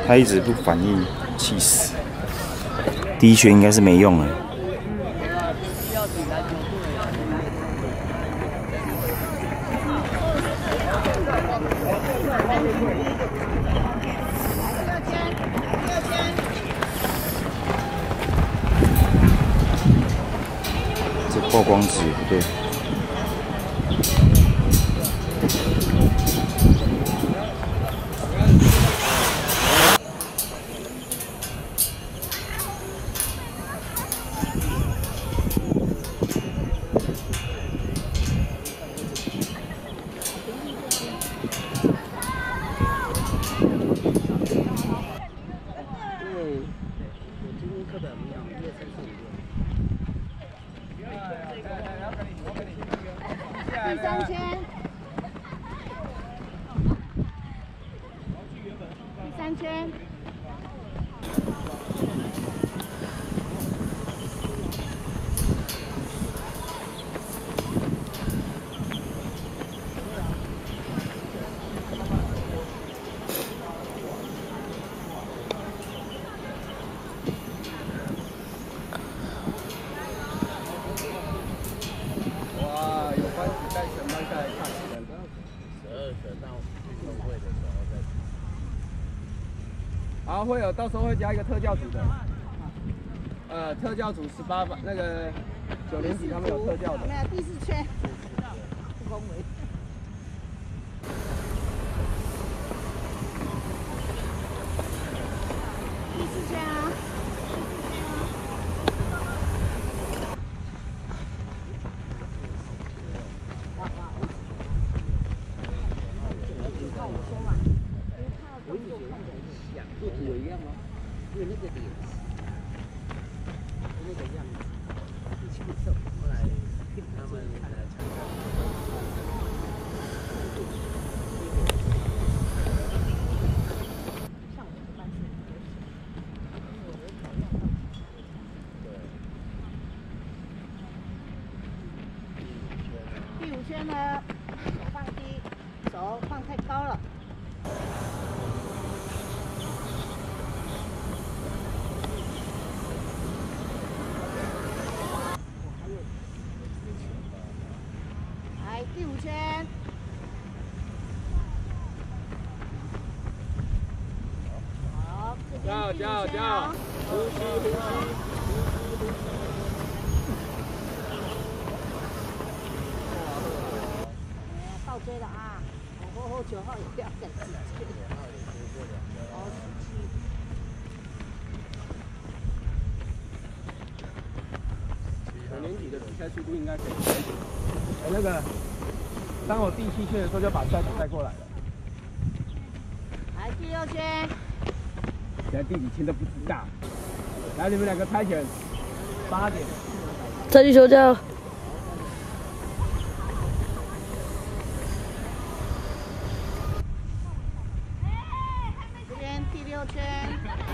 他一直不反应，气死！第一圈应该是没用了。这曝光值也不对。 第三圈，第三圈。 好，会有到时候会加一个特教组的，特教组18班那个9年级他们有特教的。 没有第4圈，不恭维。第4圈啊。 有一样吗？因为那个脸，那个样子，很清瘦。后来他们第5圈呢，手放低，手放太高了。 第5圈，好，加油加油加油！呼吸呼吸。倒追了啊！我后9号也不要等时间。好 9年级的比赛速度应该可以快一点。那个。 当我第7圈的时候，就把赛子带过来了。 来第6圈， 现在第几圈都不知道。来，你们2个猜拳，8点。 再去休假。 这边第6圈。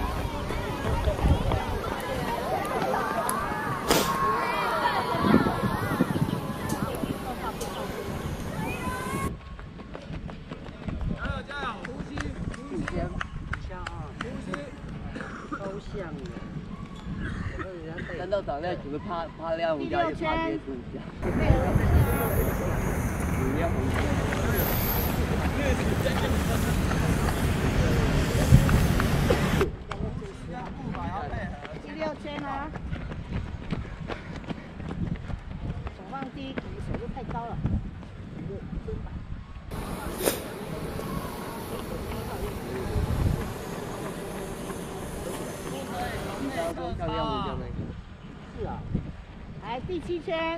看到长亮只是怕亮红家，也怕接触一下。不要红家。 第6圈啊，手放低，你手又太高了。 看亮红家那个。 是啊，来第7圈。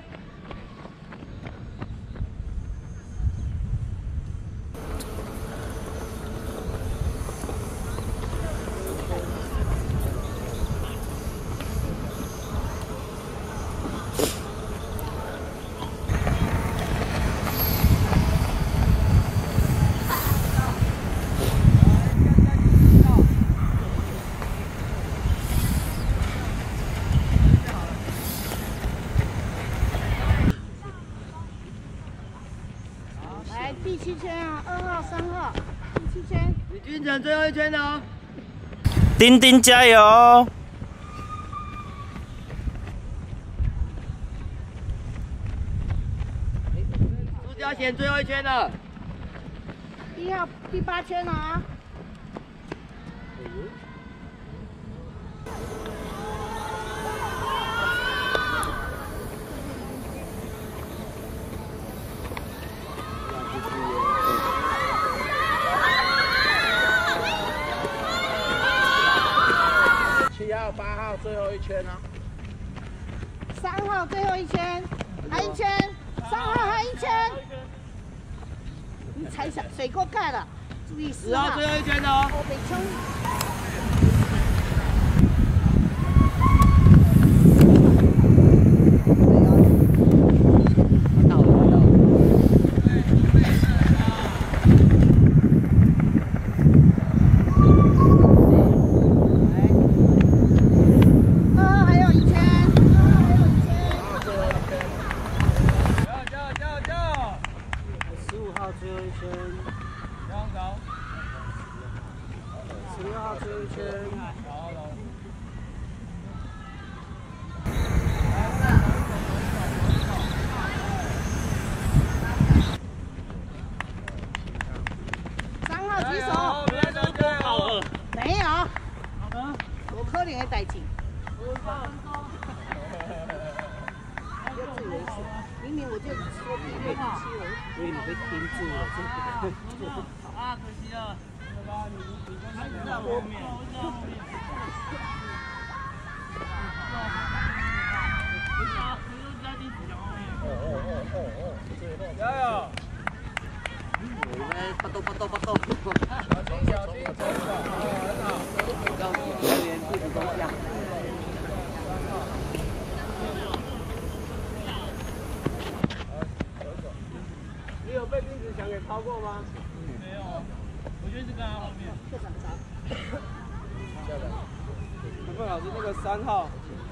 第7圈啊，2号、3号，第7圈。 李俊成最后1圈了哦。 丁丁加油！ 朱家贤最后一圈了。 1号第8圈啊。 7号、8号最后一圈啊。 3号最后一圈，还1圈，3号还1圈。你踩水沟盖了，注意4号。 10号最后一圈的哦。 北冲。 到了。最后一圈，16号最后一圈。 3号举手。没有。我可怜的代志。明明我就说第6、第7了，所以你被盯住了，这不好。啊，可惜了。还是在后面。加油！我们巴豆。小心！让球员自己方向。你有被丁子祥给超过吗？没有，我觉得是跟他后面。特长长。陈凤老师，那个3号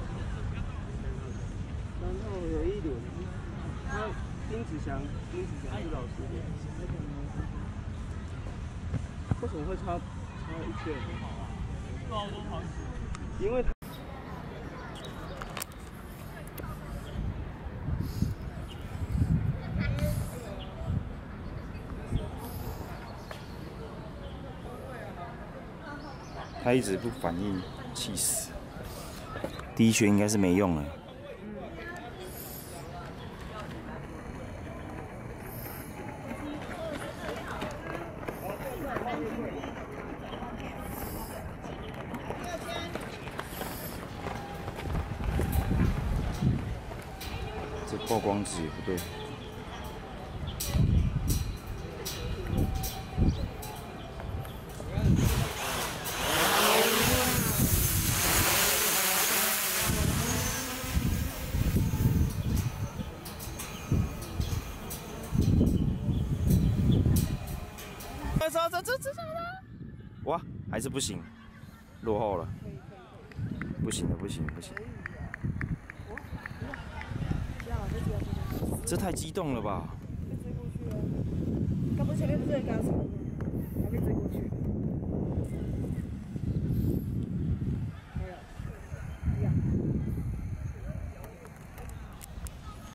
有一轮，他丁子祥是老师的，为什么会差1圈？不好多跑因为。 他一直不反应，气死！第1圈应该是没用了。这曝光值也不对。这！哇，还是不行，落后了，不行。这太激动了吧！ 刚不前面不是有给他